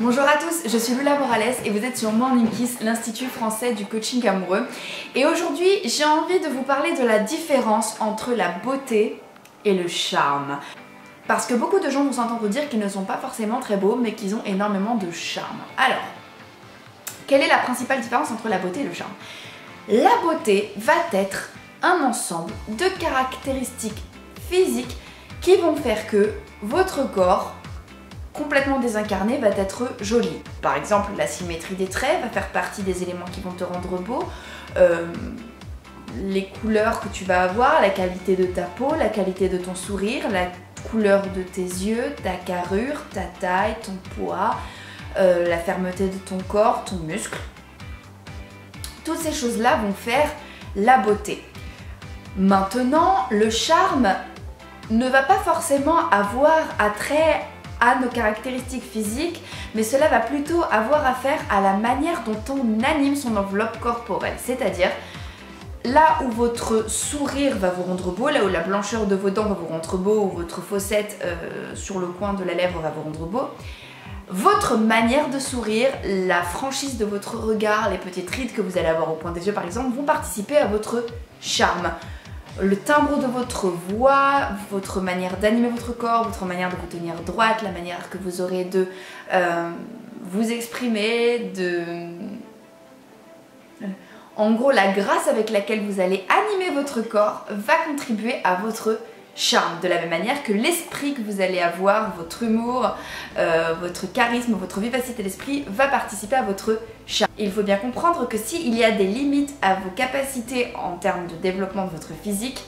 Bonjour à tous, je suis Lula Morales et vous êtes sur Morning Kiss, l'Institut français du coaching amoureux. Et aujourd'hui, j'ai envie de vous parler de la différence entre la beauté et le charme. Parce que beaucoup de gens vont s'entendre dire qu'ils ne sont pas forcément très beaux, mais qu'ils ont énormément de charme. Alors, quelle est la principale différence entre la beauté et le charme? La beauté va être un ensemble de caractéristiques physiques qui vont faire que votre corps complètement désincarné va être joli. Par exemple, la symétrie des traits va faire partie des éléments qui vont te rendre beau. Les couleurs que tu vas avoir, la qualité de ta peau, la qualité de ton sourire, la couleur de tes yeux, ta carrure, ta taille, ton poids, la fermeté de ton corps, ton muscle. Toutes ces choses-là vont faire la beauté. Maintenant, le charme ne va pas forcément avoir attrait à nos caractéristiques physiques, mais cela va plutôt avoir affaire à la manière dont on anime son enveloppe corporelle. C'est-à-dire, là où votre sourire va vous rendre beau, là où la blancheur de vos dents va vous rendre beau, ou votre fossette sur le coin de la lèvre va vous rendre beau, votre manière de sourire, la franchise de votre regard, les petites rides que vous allez avoir au coin des yeux par exemple, vont participer à votre charme. Le timbre de votre voix, votre manière d'animer votre corps, votre manière de vous tenir droite, la manière que vous aurez de vous exprimer, En gros, la grâce avec laquelle vous allez animer votre corps va contribuer à votre charme. De la même manière que l'esprit que vous allez avoir, votre humour, votre charisme, votre vivacité d'esprit va participer à votre charme. Il faut bien comprendre que s'il y a des limites à vos capacités en termes de développement de votre physique,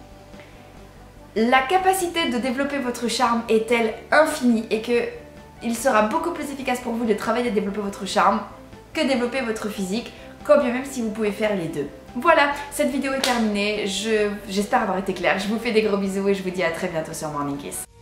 la capacité de développer votre charme est-elle infinie et qu'il sera beaucoup plus efficace pour vous de travailler à développer votre charme que développer votre physique, quand bien même si vous pouvez faire les deux. Voilà, cette vidéo est terminée, j'espère avoir été claire, je vous fais des gros bisous et je vous dis à très bientôt sur Morning Kiss.